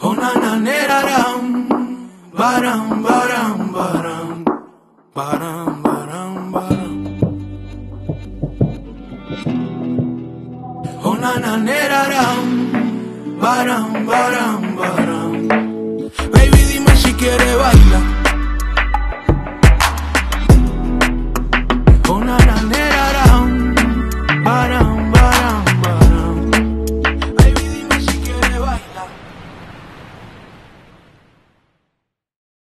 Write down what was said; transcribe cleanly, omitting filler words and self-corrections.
Oh na na neraram, baram baram baram, baram baram baram. Oh na na neraram, baram baram baram. Baby dime si quieres bailar.